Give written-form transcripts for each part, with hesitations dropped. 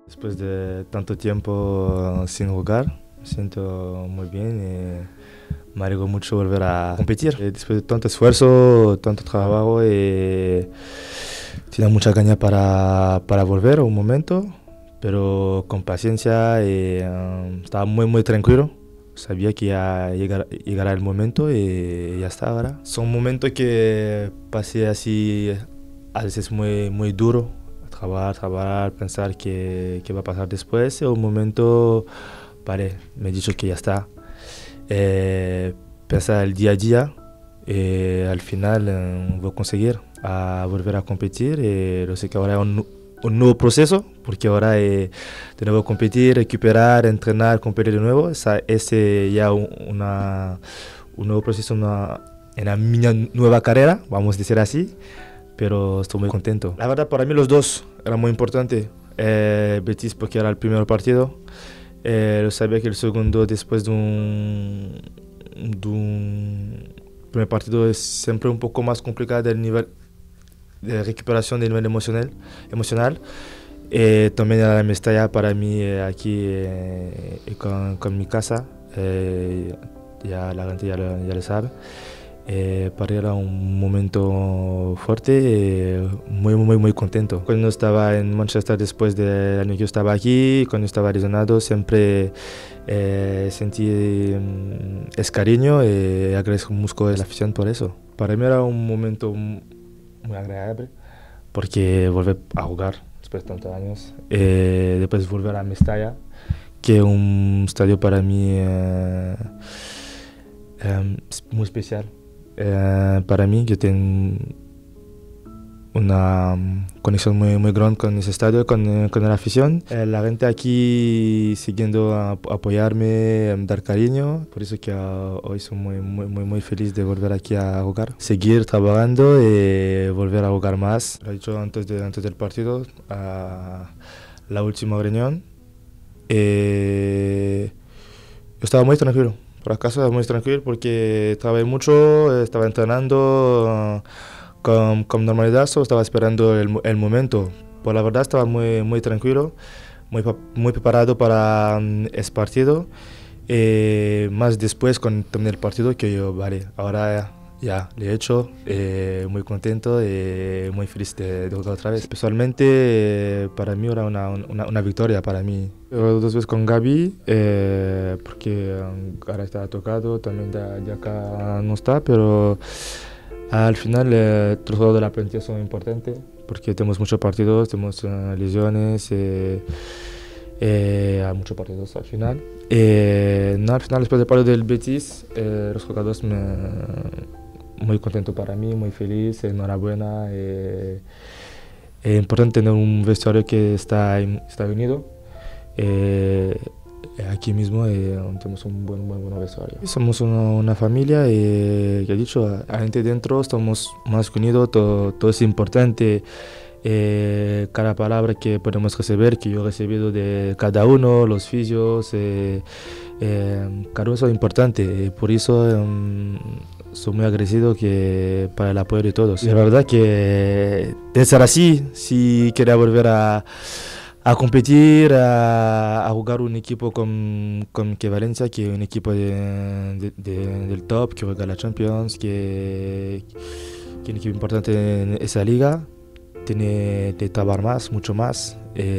Después de tanto tiempo sin jugar, me siento muy bien y me alegro mucho volver a competir. Después de tanto esfuerzo, tanto trabajo, tenía mucha ganas para volver un momento, pero con paciencia estaba muy tranquilo. Sabía que ya llegará el momento y ya está ahora. Son momentos que pasé así, a veces muy duro. Trabajar, pensar qué va a pasar después. Y un momento paré, me he dicho que ya está. Pensar el día a día, al final voy a conseguir a volver a competir. Lo sé que ahora es un nuevo proceso, porque ahora de nuevo competir, recuperar, entrenar, competir de nuevo. Ese ya un nuevo proceso en la mi nueva carrera, vamos a decir así, pero estoy muy contento. La verdad, para mí los dos eran muy importantes. Betis porque era el primer partido. Lo sabía que el segundo, después de un primer partido, es siempre un poco más complicado del nivel de recuperación del nivel emocional. También era Mestalla para mí aquí con mi casa. Ya la gente ya lo sabe. Para mí era un momento fuerte, muy contento. Cuando estaba en Manchester después del año que yo estaba aquí, cuando estaba lesionado, siempre sentí ese cariño y agradezco mucho a la afición por eso. Para mí era un momento muy agradable porque volver a jugar después de tantos años, después volver a Mestalla, que es un estadio para mí muy especial. Para mí, yo tengo una conexión muy grande con ese estadio, con la afición. La gente aquí siguiendo a apoyarme, dar cariño. Por eso que hoy soy muy feliz de volver aquí a jugar. Seguir trabajando y volver a jugar más. Lo he dicho antes del partido, la última reunión. Yo estaba muy tranquilo. Por acaso estaba muy tranquilo porque trabajé mucho, estaba entrenando con normalidad, solo estaba esperando el momento. Por la verdad estaba muy tranquilo, muy preparado para ese partido. Más después con terminar el partido que yo, vale, ahora ya lo he hecho, muy contento y muy feliz de jugar otra vez. Especialmente para mí era una victoria para mí. Dos veces con Gaby, porque ahora está tocado, también de acá no está, pero al final los juegos de la plantilla son importantes porque tenemos muchos partidos, tenemos lesiones, hay muchos partidos al final. No, al final, después del partido del Betis, los jugadores muy contento para mí, muy feliz, enhorabuena. Es importante tener un vestuario que está unido. Aquí mismo tenemos un buen vestuario. Somos una familia y, ya he dicho, la gente dentro estamos más unidos, todo es importante. Cada palabra que podemos recibir, que yo he recibido de cada uno, los fisios, cada uno es importante. Por eso soy muy agradecido para el apoyo de todos. La verdad que debe ser así, si quería volver a competir, a jugar un equipo que Valencia, que es un equipo del top, que juega la Champions, que es un equipo importante en esa liga. Tiene que trabajar más, mucho más.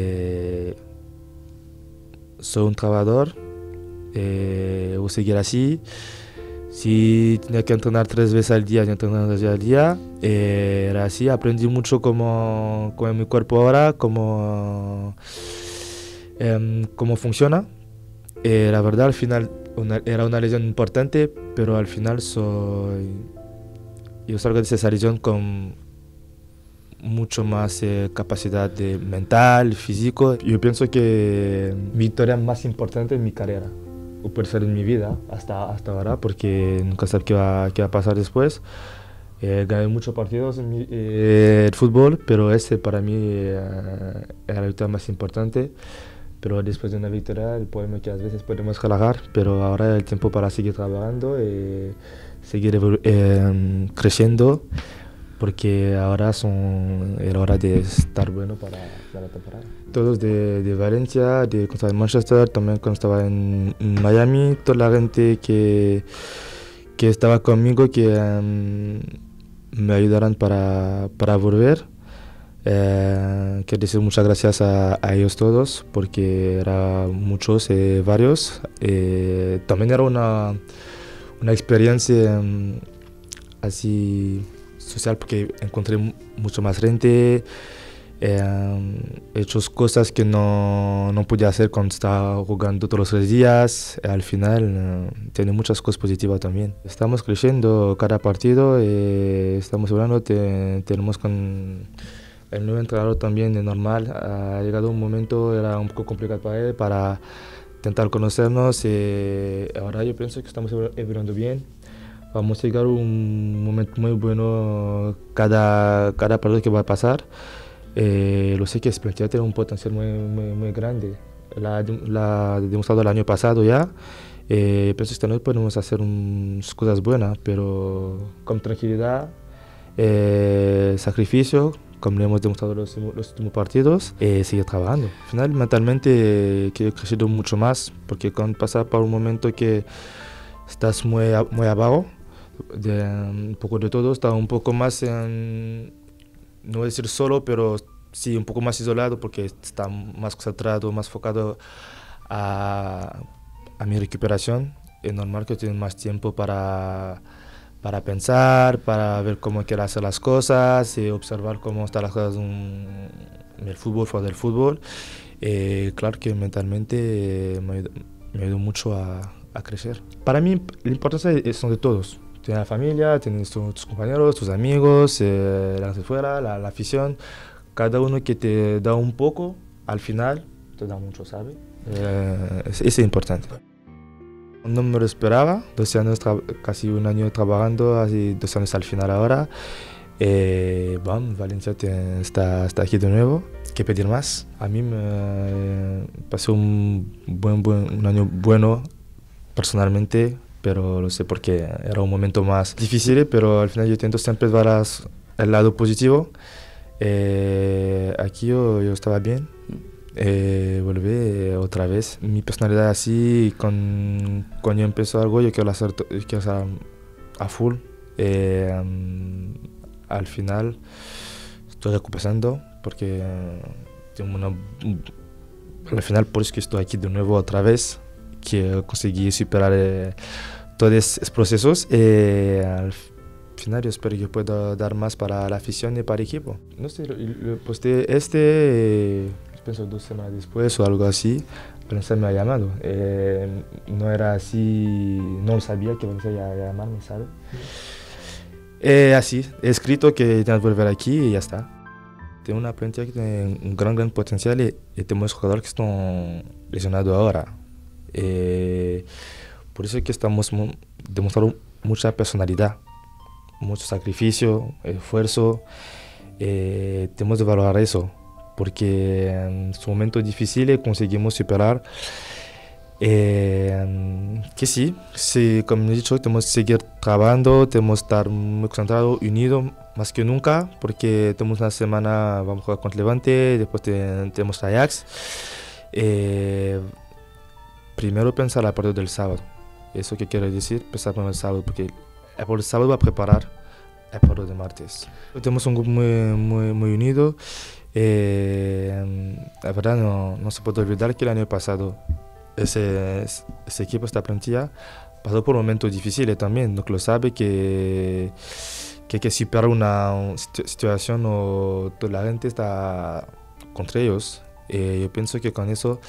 Soy un trabajador, voy a seguir así. Si tenía que entrenar 3 veces al día, yo entrenaba 3 veces al día. Era así, aprendí mucho cómo mi cuerpo ahora, cómo funciona. La verdad, al final era una lesión importante, pero al final yo salgo de esa lesión con mucho más capacidad mental, físico. Yo pienso que mi victoria más importante es mi carrera, o puede ser en mi vida hasta ahora, porque nunca sabes qué va a pasar después. Gané muchos partidos en el fútbol, pero ese para mí era la victoria más importante. Pero después de una victoria, el problema que a veces podemos relajar, pero ahora es el tiempo para seguir trabajando y seguir creciendo. porque ahora son la hora de estar bueno para la temporada. Todos de Valencia, de cuando estaba en Manchester, también cuando estaba en Miami, toda la gente que estaba conmigo, que me ayudaron para volver. Quiero decir muchas gracias a ellos todos, porque eran muchos, varios. También era una experiencia así social, porque encontré mucho más gente, he hecho cosas que no podía hacer cuando estaba jugando todos los días. Al final tiene muchas cosas positivas también. Estamos creciendo cada partido, estamos hablando, tenemos con el nuevo entrenador también, es normal. Ha llegado un momento, era un poco complicado para él, para intentar conocernos. Ahora yo pienso que estamos evolucionando bien. Vamos a llegar a un momento muy bueno cada partido que va a pasar. Lo sé que Esplendida tiene un potencial muy grande. La ha demostrado el año pasado ya. Pienso que esta noche podemos hacer unas cosas buenas, pero con tranquilidad, sacrificio, como le hemos demostrado los últimos partidos, seguir trabajando. Al final, mentalmente, que he crecido mucho más, porque cuando pasas por un momento que estás muy abajo, un poco de todo, está un poco más, no voy a decir solo, pero sí un poco más isolado, porque está más concentrado, más enfocado a mi recuperación. Es normal que tenga más tiempo para pensar, para ver cómo quiero hacer las cosas, y observar cómo están las cosas en el fútbol, fuera del fútbol. Claro que mentalmente me ayudó mucho a crecer. Para mí la importancia son de todos. Tienes la familia, tienes tus compañeros, tus amigos, la de fuera, la afición. Cada uno que te da un poco, al final te da mucho, ¿sabes? Eso es importante. No me lo esperaba, 12 años, casi un año trabajando, así 2 años al final ahora. Valencia está aquí de nuevo. ¿Qué pedir más? A mí me pasó un año bueno personalmente, pero lo sé porque era un momento más difícil, pero al final yo intento siempre ver el lado positivo. Aquí yo estaba bien. Volví otra vez. Mi personalidad así, cuando yo empiezo algo, yo quiero hacer a full. Al final estoy recuperando porque tengo al final por eso que estoy aquí de nuevo otra vez, que conseguí superar todos esos procesos. Al final yo espero que pueda dar más para la afición y para el equipo. No sé, lo posté pienso 2 semanas después o algo así. Valencia me ha llamado. No era así, no lo sabía que Valencia iba a llamarme, ¿sabes? Así, he escrito que tienes que volver aquí y ya está. Tengo una plantilla que tiene un gran potencial, y tenemos jugadores que están lesionados ahora. Por eso es que estamos demostrando mucha personalidad, mucho sacrificio, esfuerzo. Tenemos que valorar eso, porque en su momento difícil conseguimos superar. Que sí, como he dicho, tenemos que seguir trabajando, tenemos que estar muy concentrados, unidos, más que nunca, porque tenemos una semana, vamos a jugar contra Levante, después tenemos Ajax. Primero pensar la partido del sábado. Eso que quiero decir, pensar por el sábado, porque el sábado va a preparar el partido de martes. Tenemos un grupo muy unido. La verdad no se puede olvidar que el año pasado ese equipo, esta plantilla, pasó por momentos difíciles también. No lo sabe que hay que superar una situación o toda la gente está contra ellos. Yo pienso que con eso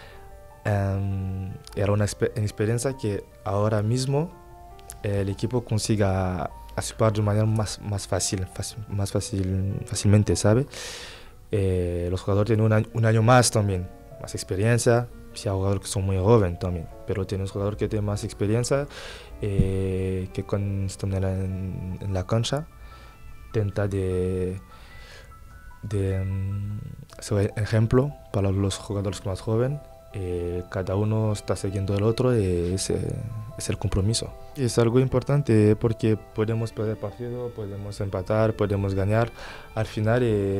era una experiencia que ahora mismo el equipo consiga superar de manera más fácilmente, ¿sabe? Los jugadores tienen un año más también, más experiencia. Sí, hay jugadores que son muy jóvenes también, pero tienen jugadores que tienen más experiencia, que cuando están en la cancha intenta de ser ejemplo para los jugadores más jóvenes. Cada uno está siguiendo el otro, y es el compromiso. Y es algo importante porque podemos perder partido, podemos empatar, podemos ganar. Al final,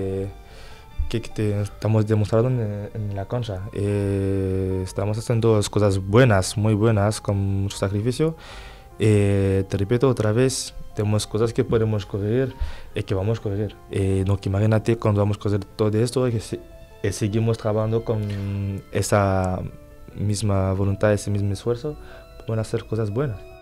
estamos demostrando en la cancha. Estamos haciendo cosas buenas, muy buenas, con mucho sacrificio. Te repito otra vez, tenemos cosas que podemos corregir y que vamos a corregir. No, que imagínate cuando vamos a corregir todo esto y que seguimos trabajando con esa misma voluntad, ese mismo esfuerzo, van a hacer cosas buenas.